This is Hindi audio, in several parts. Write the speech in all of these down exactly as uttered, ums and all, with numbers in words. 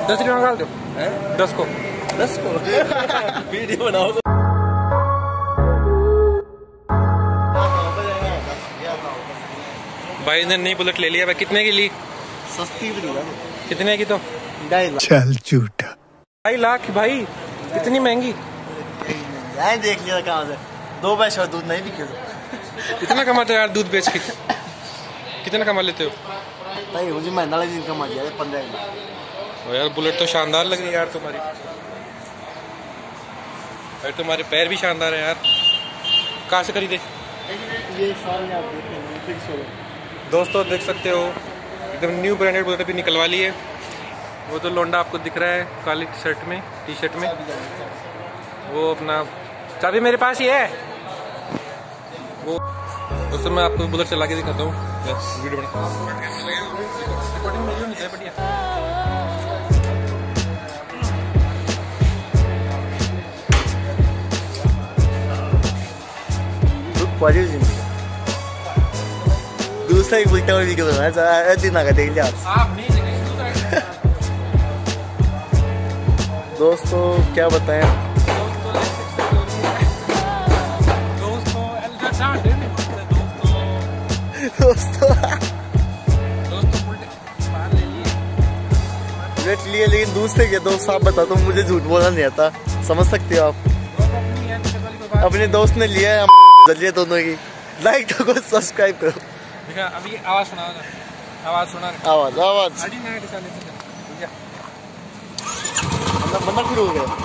दस रुपये निकाल दो। दस को दस को वीडियो बनाओ तो। भाई ने नई बुलेट ले लिया। भाई कितने की ली? सस्ती भी नहीं। कितने की? तो ढाई लाख। चल झूठा। ढाई लाख भाई, इतनी महंगी? यार देख लिया कहाँ से दो पैसे और दूध नहीं बिके। इतना कमाते हो यार दूध बेच के? कितना कमा लेते हो भाई? मुझे महीना लगे दिन कमा दिया पंद्रह हजार। यार बुलेट तो शानदार लग रही है यार तुम्हारी। यार तुम्हारे पैर भी शानदार है यार। कहाँ से खरीदे? ये साल आप देखेंगे फिक्स हो। दोस्तों देख सकते हो एकदम न्यू ब्रांडेड बुलेट भी निकलवा ली है। वो तो लोंडा आपको दिख रहा है काली शर्ट में, टी शर्ट में, वो अपना चाबी मेरे पास ही है। वो दोस्तों मैं आपको बुलेट चला के दिखाता हूँ। वीडियो दूसरा ही बुलटा और वीडियो बनाना दिन आगे देख लिया दोस्तों। क्या बताएं दोस्तों बुलेट लिए लेकिन दूसरे के दोस्त आप बता दो, मुझे झूठ बोलना नहीं आता, समझ सकते हो आप। अपने दोस्त ने लिया है, चलिए दोनों की लाइक तो करो, सब्सक्राइब करो। अभी आवाज सुना, आवाज सुना, आवाज आवाज बंदा फिर हो गया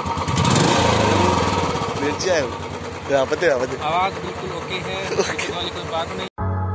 मिर्ची आए आवाज बिल्कुल ओके है, कोई बात नहीं।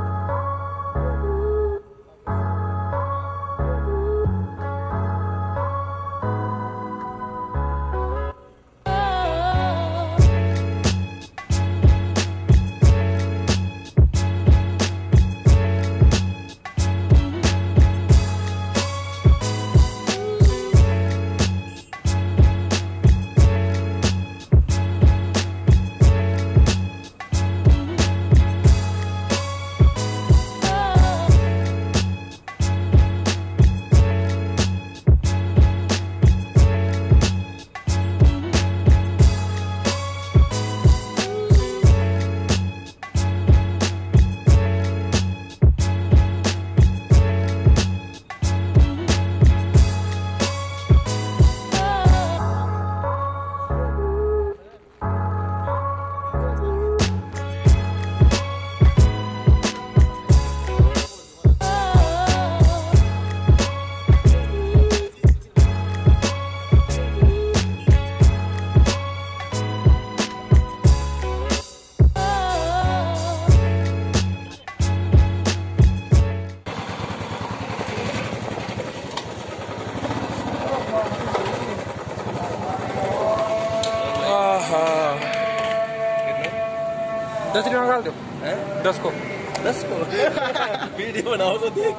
दस रुपये निकाल दो। दस को दस को वीडियो बनाओ तो देख।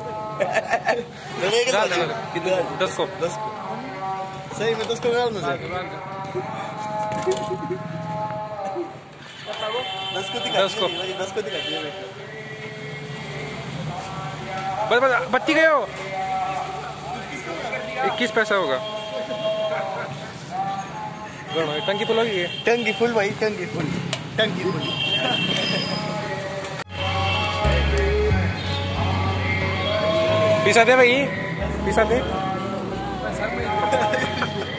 दस को दस को सही में दस को निकाल दो। दस को दिखा, दस को दस को दिखा दिया। बस बस बत्ती गए हो। इक्कीस पैसा होगा। टंकी फुल होगी। टंकी फुल भाई, टंकी फुल, टंकी फुल। पिसा दे भाई, पिसा दे।